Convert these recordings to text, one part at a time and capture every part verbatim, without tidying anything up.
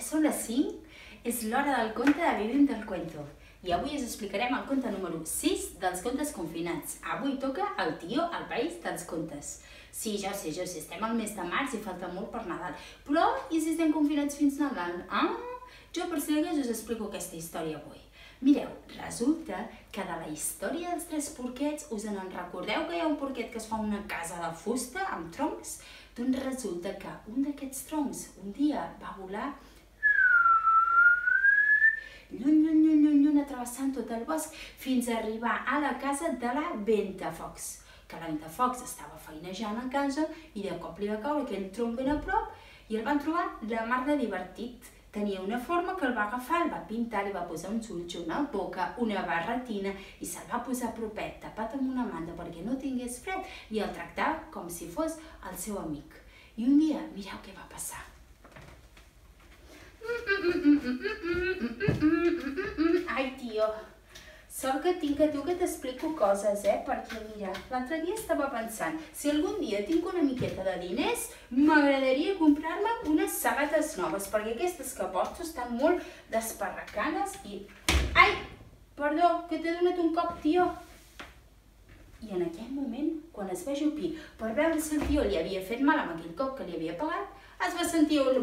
són les cinc, és l'hora del conte de Vivim del Cuento. I avui us explicarem el conte número sis dels contes confinats. Avui toca el tio al país dels contes. Sí, jo sé, jo sé, estem al mes de març i falta molt per Nadal. Però, i si estem confinats fins Nadal? Ah, jo per si de us explico aquesta història avui. Mireu, resulta que de la història dels tres porquets, us en recordeu que hi ha un porquet que es fa una casa de fusta amb troncs? Doncs resulta que un d'aquests troncs un dia va volar lluny, lluny, lluny, lluny, lluny, travessant tot el bosc fins a arribar a la casa de la Ventafocs. Que la Ventafocs estava feinejant a casa i de cop li va caure aquell tronc ben a prop i el van trobar la mar de divertit. Tenia una forma que el va agafar, el va pintar, li va posar uns ulls, una boca, una barretina i se'l va posar propet, tapat amb una manta perquè no tingués fred i el tractava com si fos el seu amic. I un dia, mireu què va passar. Ai, tio, sort que tinc a tu que t'explico coses, eh? Perquè, mira, l'altre dia estava pensant, si algun dia tinc una miqueta de diners, m'agradaria comprar-me unes sabates noves, perquè aquestes que porto estan molt desparracades i... Ai, perdó, que t'he donat un cop, tio. I en aquell moment, quan es va ajupir per veure si el tio li havia fet mal amb aquell cop que li havia pegat, es va sentir un...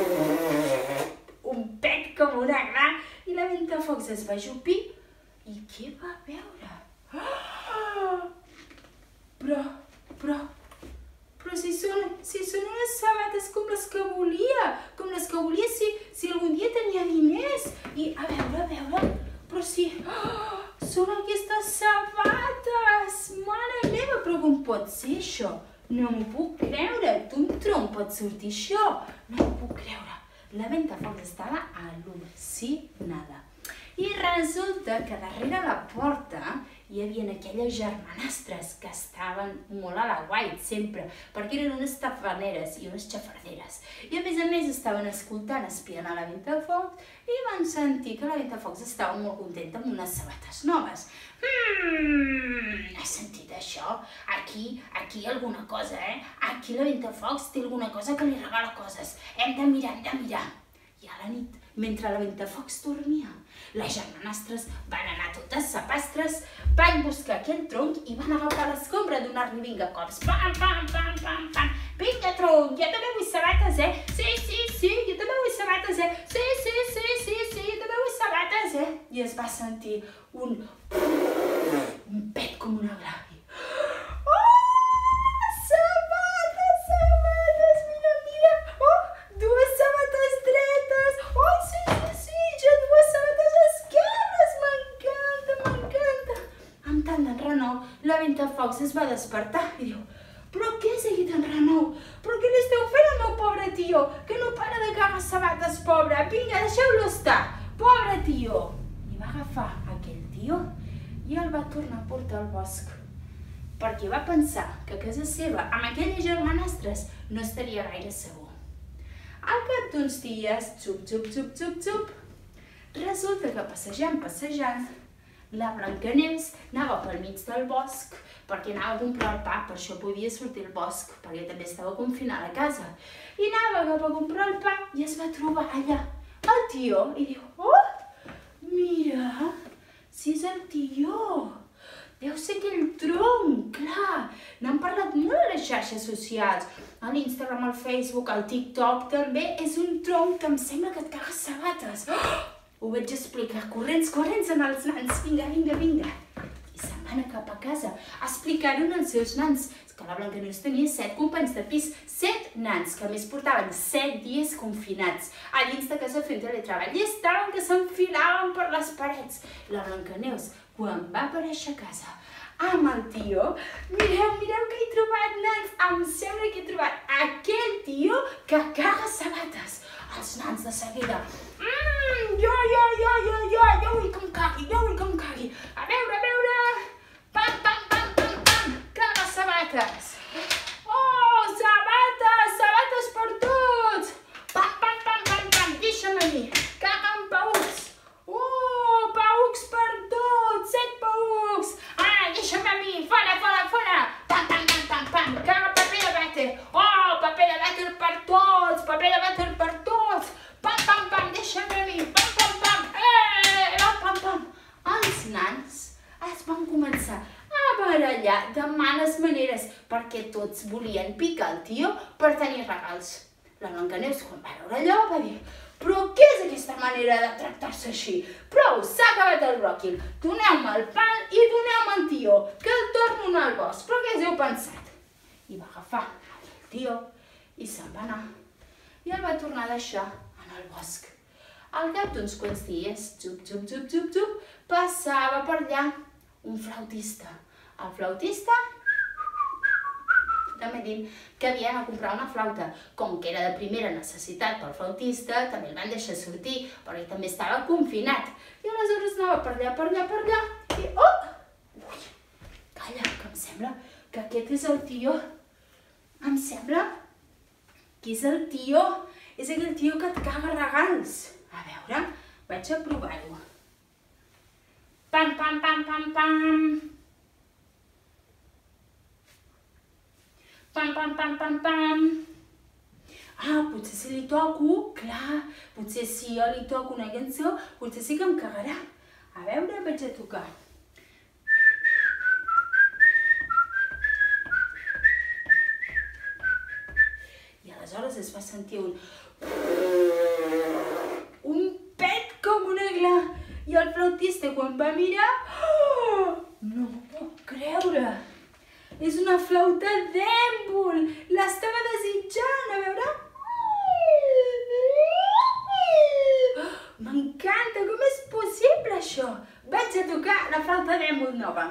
un pet com una gra i la Ventafocs es va ajupir. I què va veure? Ah! Però, però, però si són, si són unes sabates com les que volia, com les que volia si, si algun dia tenia diners. I a veure, a veure, però si... Ah! Són aquestes sabates! Mare meva, però com pot ser això? No m'ho puc creure, d'un tronc pot sortir això? No m'ho puc creure. La Ventafocs estava al·lucinada. I resulta que darrere la porta hi havia aquelles germanastres que estaven molt a la guait sempre, perquè eren unes tafaneres i unes xafarderes. I a més a més estaven escoltant, espiant a la Ventafocs i van sentir que la Ventafocs estava molt contenta amb unes sabates noves. Mmm, has sentit això? Aquí, aquí alguna cosa, eh? Aquí la Ventafocs té alguna cosa que li regala coses. Hem de mirar, hem de mirar. I a la nit, mentre la Ventafocs dormia, les germanastres van anar totes sapastres, van buscar aquell tronc i van agafar l'escombra i donar-li vinga cops. Pam, pam, pam, pam, pam. Vinga, tronc, jo també vull sabates, eh? Sí, sí, sí, jo també vull sabates, eh? Sí, sí, sí, sí, sí, jo també vull sabates, eh? I es va sentir un... un pet com una gra. La Ventafocs es va despertar i diu: però què és aquí tan renou? Però què li esteu fent al meu pobre tio? Que no para de cagar sabates, pobre! Vinga, deixeu-lo estar! Pobre tio! I va agafar aquell tio i el va tornar a portar al bosc. Perquè va pensar que a casa seva, amb aquelles germanastres, no estaria gaire segur. Al cap d'uns dies, xup, xup, xup, xup, xup, resulta que passejant, passejant, la Blancaneus anava pel mig del bosc perquè anava a comprar el pa, per això podia sortir al bosc, perquè també estava confinada a casa. I anava cap a comprar el pa i es va trobar allà el tio i diu: oh, mira, si és el tio, deu ser aquell tronc, clar. N'han parlat molt a les xarxes socials, a l'Instagram, al Facebook, al TikTok també. És un tronc que em sembla que et caga sabates. Ho vaig explicar, corrents, corrents en els nans, vinga, vinga, vinga. I se'n van cap a casa a explicar-ho als seus nans. Que la Blancaneus tenia set companys de pis, set nans, que a més portaven set dies confinats a dins de casa fent teletreball i estaven que s'enfilaven per les parets. La Blancaneus, quan va aparèixer a casa amb el tio, mireu, mireu que he trobat, nans, em sembla que he trobat aquell tio que caga sabates. Els nans de seguida, mmm, jo, jo, jo, jo, jo, jo vull que em cagui, jo vull que em cagui. A veure, a veure, pam, pam, pam, pam, pam, caga sabates. Oh, sabates, sabates per tots. Pam, pam, pam, pam, pam, deixa'm a mi, caga amb paucs. Oh, paucs per tots, set paucs. Ah, deixa'm a mi, fora, fora, fora. Pam, pam, pam, pam, pam, caga paper de vàter. Oh, paper de vàter per tots, paper de vàter per tots. Pam, pam, pam. perquè tots volien picar el tio per tenir regals. La Blancaneus, quan va veure allò, va dir: però què és aquesta manera de tractar-se així? Prou, s'ha acabat el bròquil. Doneu-me el pal i doneu-me el tio, que el torno anar al bosc. Però què us heu pensat? I va agafar el tio i se'n va anar. I el va tornar a deixar en el bosc. Al cap d'uns quants dies, xup, xup, xup, xup, xup, passava per allà un flautista. El flautista també diu que havia d'anar a comprar una flauta. Com que era de primera necessitat pel flautista, també el van deixar sortir, perquè també estava confinat. I aleshores anava per allà, per allà, per allà, i oh! Ui, calla, que em sembla que aquest és el tio. Em sembla que és el tio. És aquell tio que et caga regals. A veure, vaig a provar-ho. Pam, pam, pam, pam, pam. Pam, pam, pam, pam, pam. Ah, potser si li toco, clar, potser si jo li toco una cançó, potser sí que em cagarà. A veure, vaig a tocar. I aleshores es va sentir un... un pet com una gla. I el flautista, quan va mirar... Oh, no m'ho puc creure. És una flauta d'èmbol! L'estava desitjant, a veure... M'encanta! Com és possible, això? Vaig a tocar la flauta d'èmbol nova.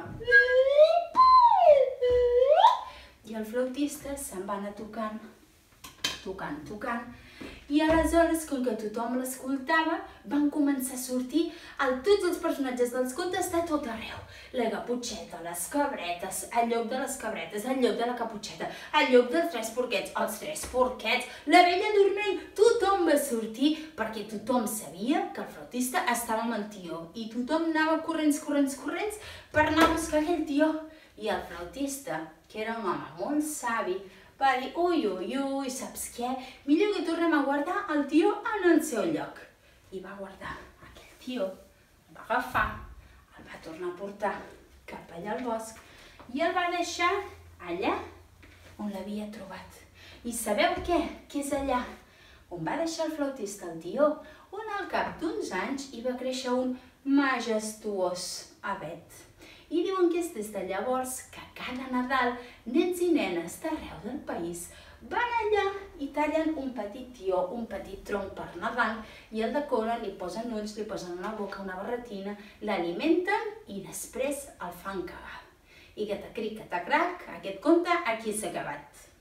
I el flautista se'n va anar tocant, tocant, tocant. I aleshores, com que tothom l'escoltava, van començar a sortir el, tots els personatges dels contes de tot arreu. La caputxeta, les cabretes, el llop de les cabretes, el llop de la caputxeta, el llop dels tres porquets, els tres porquets, la vella dorment, tothom va sortir perquè tothom sabia que el flautista estava amb el tio i tothom anava corrents, corrents, corrents per anar a buscar aquell tio. I el flautista, que era un home molt savi, va dir: ui, ui, ui, saps què? Millor que tornem a guardar el tio en el seu lloc. I va guardar aquell tio, el va agafar, el va tornar a portar cap allà al bosc i el va deixar allà on l'havia trobat. I sabeu què? Què és allà? On va deixar el flautista el tio? On al cap d'uns anys hi va créixer un majestuós avet. I diuen que és des de llavors que cada Nadal nens i nenes d'arreu del país van allà i tallen un petit tió, un petit tronc per Nadal i el decoren, li posen ulls, li posen a la boca una barretina, l'alimenten i després el fan cagar. I que tacric, que tacrac, aquest conte aquí s'ha acabat.